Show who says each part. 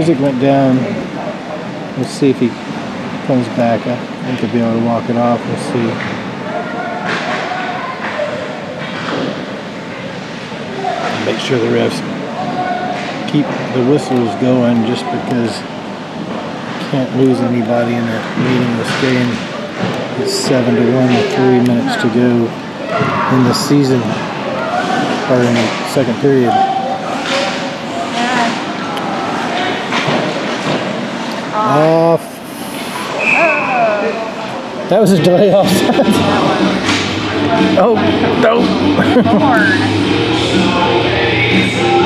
Speaker 1: Isaac went down. We'll see if he comes back. I think he'll be able to walk it off. We'll see. Make sure the refs keep the whistles going just because can't lose anybody in that meeting this game. It's 7-1 with 3 minutes to go in the season, or in the second period. Off. That was a delay offside. Oh, no.